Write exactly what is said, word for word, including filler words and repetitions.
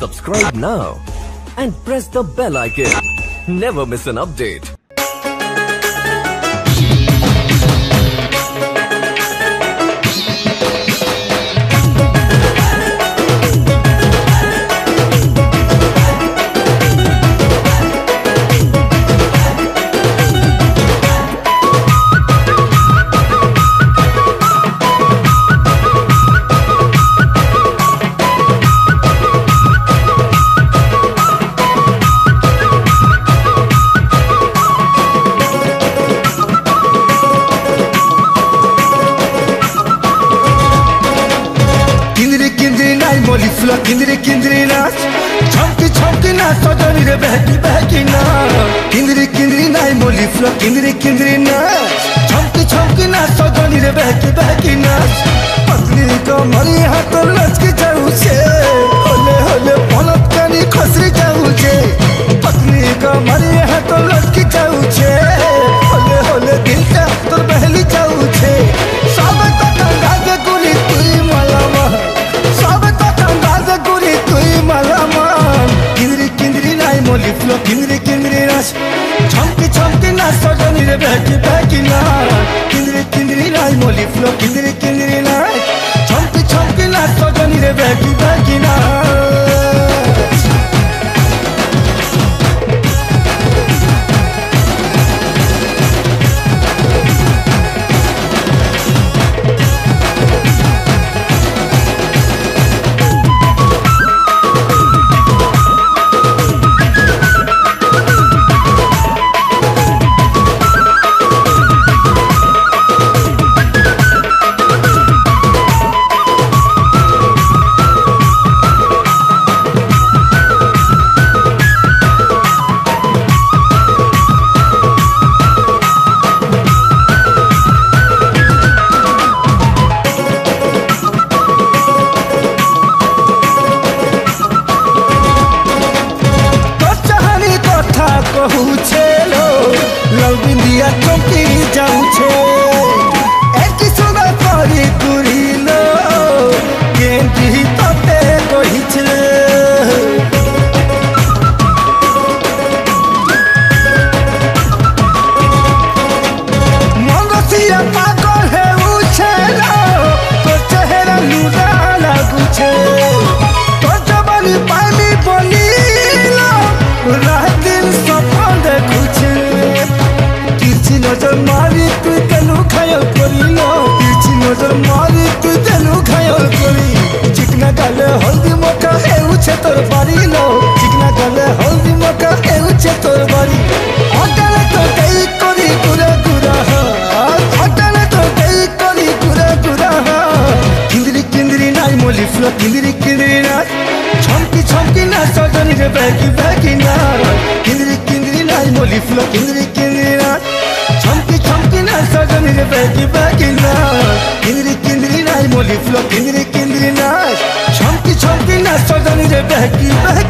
Subscribe now and press the bell icon. Never miss an update. मोली फुला किंदरी किंदरी नाच छमकी छमकी नाच सजनी रे बहकी बहकी नाच किंदरी किंदरी नाच मोली फुला किंदरी किंदरी नाच छमकी छमकी नाच सजनी रे बहकी बहकी नाच पतली कमरी हाथ लचकी जाऊ छे होले होले पलक कानी खसरी जाऊ छे पतली कमरी हाथ लचकी जाऊ छे होले होले दिलटा तोर बहली जाऊ छे सब तक गागे गुली तुई मलामा सब मोली फुला किंदरी किंदरी नाच छमकी छमकी नाच सजनी रे बहकी बहकी नाच किंदरी किंदरी नाच मोली फुला किंदरी किंदरी नाच छमकी छमकी नाच सजनी रे बहकी बहकी नाच चमकी जाऊ छे एक सुना परी कुरिलो केंटी तते कहि छे मंगसिया पागल है उछेलो तो चेहरा लूला लागू छे तो जवानी पानी बनीलो रात दिन सपन देखू छे नजर मारी तू तेनु खायल करिलो पीछे नजर मारी तू तेनु खायल करी चिकना गाले हल्दी मका हे उछे तोर बारी लो चिकना गाले हल्दी मका हे उछे तोर बारी अटले तो गई करी गुरा गुरा अटले तो गई करी गुरा गुरा किंदरी किंदरी नाच मोली फुला किंदरी किंदरी नाच छमकी छमकी नाच सजनी रे बहकी बहकी नाच किंदरी किंदरी नाच मोली फुला किंदरी किंदरी नाच छमकी छमकी नाच सजनी रे बहकी बहकी नाच किंदरी किंदरी नाच मोली फुला किंदरी किंदरी नाच छमकी छमकी नाच सजनी रे बहकी बहकी